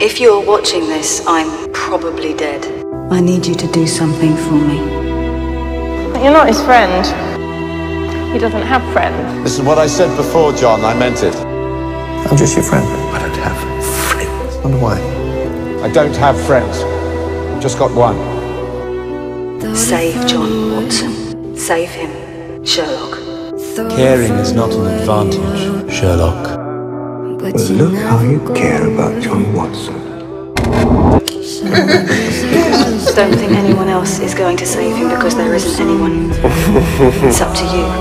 If you're watching this, I'm probably dead. I need you to do something for me. You're not his friend. He doesn't have friends. This is what I said before, John. I meant it. I'm just your friend. I don't have friends. Wonder why? I don't have friends. Just got one. Save John Watson. Save him, Sherlock. Caring is not an advantage, Sherlock. But look how you care about John Watson. Don't think anyone else is going to save him because there isn't anyone. It's up to you.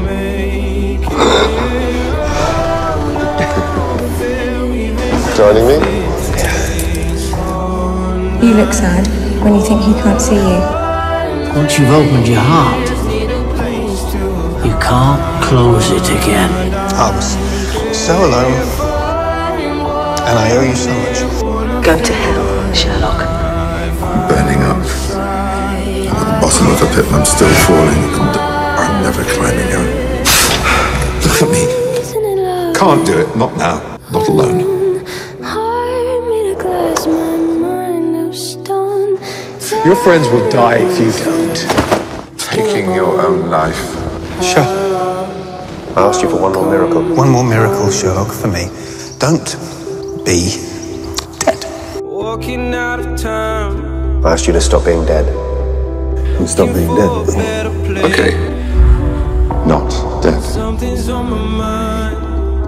Joining me? You look sad when you think he can't see you. Once you've opened your heart, you can't close it again. I was so alone, and I owe you so much. Go to hell, Sherlock. I'm burning up. I'm at the bottom of the pit and I'm still falling, and I'm never climbing out. Look at me. Can't do it. Not now. Not alone. Your friends will die if you don't. Taking your own life. Shut. I asked you for one more miracle. One more miracle, Sherlock, for me. Don't be dead. Walking out of time. I asked you to stop being dead. And stop being dead. Okay. Not dead. Something's on my mind.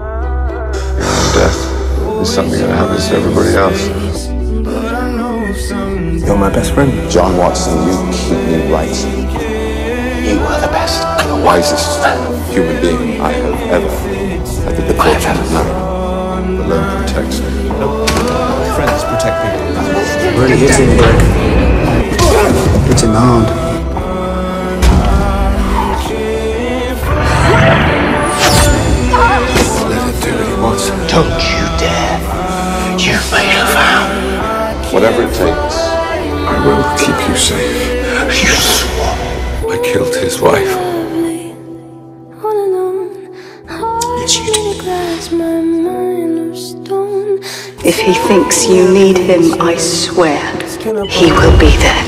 Death is something that happens to everybody else. But I know someday. You're my best friend. John Watson, you keep me right. You are the best. The wisest human being I have ever had the good fortune to know. The Lone protects me. Friends protect people. Really hit him, Greg. Hit him hard. Let him do what he wants. Don't you dare. You've made a vow. Whatever it takes, I will keep you safe. You swore. I killed his wife. Yes, you did. If he thinks you need him, I swear, he will be there.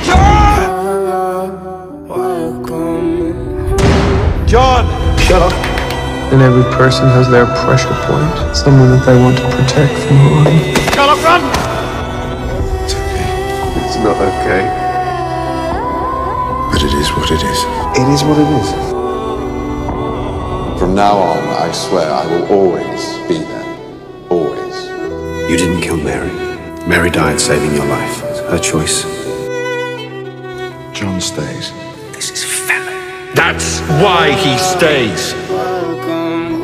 John! Sherlock. And every person has their pressure point, someone that they want to protect from harm. Sherlock, run! It's okay. It's not okay. But it is what it is. It is what it is. From now on, I swear I will always be there. Always. You didn't kill Mary. Mary died saving your life. It's her choice. John stays. This is felon. That's why he stays. Welcome